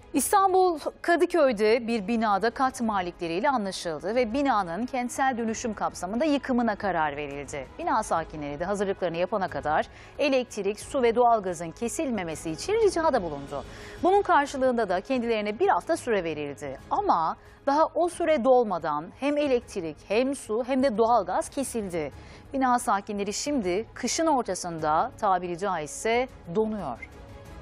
İstanbul Kadıköy'de bir binada kat malikleriyle anlaşıldı ve binanın kentsel dönüşüm kapsamında yıkımına karar verildi. Bina sakinleri de hazırlıklarını yapana kadar elektrik, su ve doğalgazın kesilmemesi için ricada bulundu. Bunun karşılığında da kendilerine bir hafta süre verildi. Ama daha o süre dolmadan hem elektrik hem su hem de doğalgaz kesildi. Bina sakinleri şimdi kışın ortasında tabiri caizse donuyor.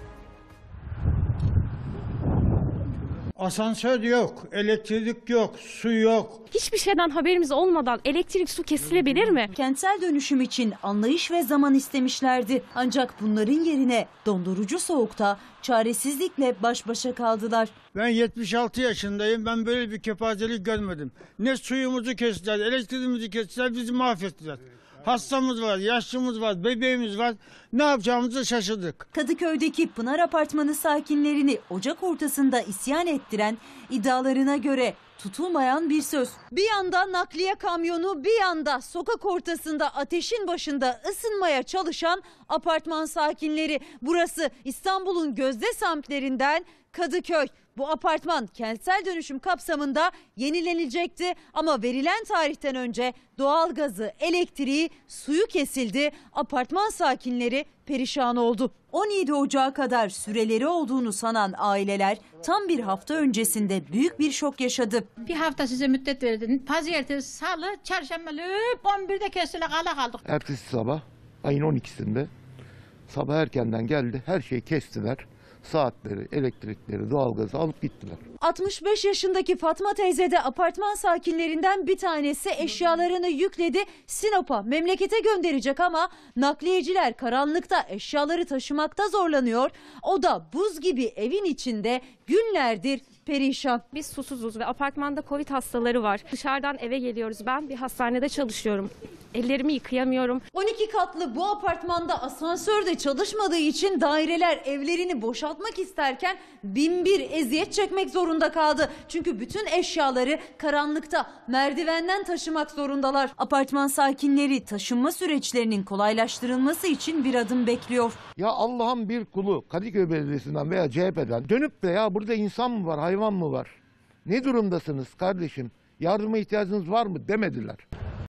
Asansör yok, elektrik yok, su yok. Hiçbir şeyden haberimiz olmadan elektrik, su kesilebilir mi? Kentsel dönüşüm için anlayış ve zaman istemişlerdi. Ancak bunların yerine dondurucu soğukta çaresizlikle baş başa kaldılar. Ben 76 yaşındayım, ben böyle bir kepazelik görmedim. Ne suyumuzu kestiler, elektriğimizi kestiler, bizi mahvettiler. Hastamız var, yaşlımız var, bebeğimiz var. Ne yapacağımızı şaşırdık. Kadıköy'deki Pınar Apartmanı sakinlerini Ocak ortasında isyan ettiren, iddialarına göre tutulmayan bir söz. Bir yanda nakliye kamyonu, bir yanda sokak ortasında ateşin başında ısınmaya çalışan apartman sakinleri. Burası İstanbul'un gözde semtlerinden Kadıköy. Bu apartman kentsel dönüşüm kapsamında yenilenilecekti ama verilen tarihten önce doğalgazı, elektriği, suyu kesildi. Apartman sakinleri perişan oldu. 17 Ocağı kadar süreleri olduğunu sanan aileler tam bir hafta öncesinde büyük bir şok yaşadı. Bir hafta size müddet verildi. Pazartesi, salı, çarşamba 11'de kesildi, kaldık. Ertesi sabah ayın 12'sinde sabah erkenden geldi, her şeyi kestiler. Saatleri, elektrikleri, doğalgazı alıp gittiler. 65 yaşındaki Fatma teyze de apartman sakinlerinden bir tanesi, eşyalarını yükledi. Sinop'a, memlekete gönderecek ama nakliyeciler karanlıkta eşyaları taşımakta zorlanıyor. O da buz gibi evin içinde günlerdir perişan. Biz susuzuz ve apartmanda Covid hastaları var. Dışarıdan eve geliyoruz. Ben bir hastanede çalışıyorum. Ellerimi yıkayamıyorum. 12 katlı bu apartmanda asansör de çalışmadığı için daireler evlerini boşaltmak isterken binbir eziyet çekmek zorunda kaldı. Çünkü bütün eşyaları karanlıkta merdivenden taşımak zorundalar. Apartman sakinleri taşınma süreçlerinin kolaylaştırılması için bir adım bekliyor. Ya Allah'ın bir kulu Kadıköy Belediyesi'nden veya CHP'den dönüp de ya burada insan mı var, hayvan mı var? Ne durumdasınız kardeşim? Yardıma ihtiyacınız var mı demediler.